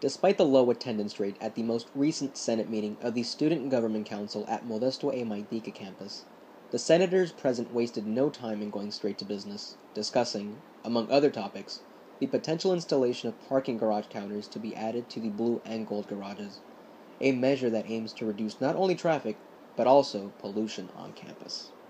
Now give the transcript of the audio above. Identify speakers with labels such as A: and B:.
A: Despite the low attendance rate at the most recent Senate meeting of the Student Government Council at Modesto A. Maitica campus, the senators present wasted no time in going straight to business, discussing, among other topics, the potential installation of parking garage counters to be added to the blue and gold garages, a measure that aims to reduce not only traffic, but also pollution on campus.